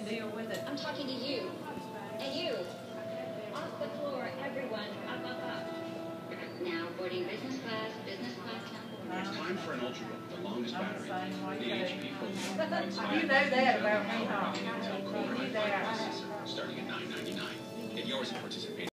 deal with it. I'm talking to you. And you. Off the floor, everyone. Up, up, up. Now, boarding business class now. It's time for an Ultrabook, the longest battery. The HP You know that about me, huh? Intel Core i5 processor, starting at $999. Get yours and participate.